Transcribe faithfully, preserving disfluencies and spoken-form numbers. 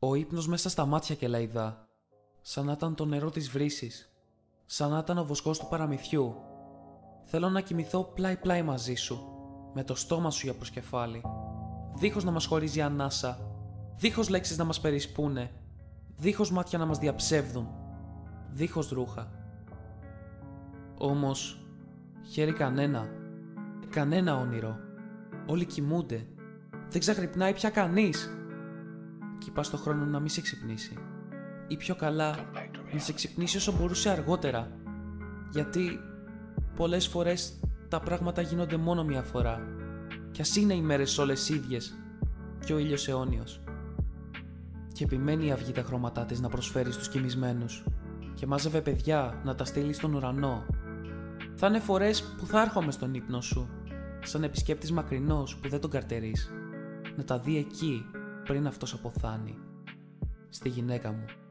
Ο ύπνος μέσα στα μάτια κελαϊδά, σαν να ήταν το νερό της βρύσης, σαν να ήταν ο βοσκός του παραμυθιού. Θέλω να κοιμηθώ πλάι-πλάι μαζί σου, με το στόμα σου για προσκεφάλι, δίχως να μας χωρίζει ανάσα, δίχως λέξεις να μας περισπούνε, δίχως μάτια να μας διαψεύδουν, δίχως ρούχα. Όμως, χέρι κανένα, κανένα όνειρο, όλοι κοιμούνται, δεν ξαγρυπνάει πια κανείς. Κι είπα στο χρόνο να μην σε ξυπνήσει, ή πιο καλά να σε ξυπνήσει όσο μπορούσε αργότερα, γιατί πολλές φορές τα πράγματα γίνονται μόνο μια φορά, κι ας είναι οι μέρες όλες ίδιες και ο ήλιος αιώνιος. Και επιμένει η αυγή τα χρώματά της να προσφέρει στους κοιμισμένους, και μάζευε παιδιά να τα στείλει στον ουρανό. Θα είναι φορές που θα έρχομαι στον ύπνο σου, σαν επισκέπτης μακρινός που δεν τον καρτερείς, να τα δει εκεί πριν αυτός αποθάνει, στη γυναίκα μου.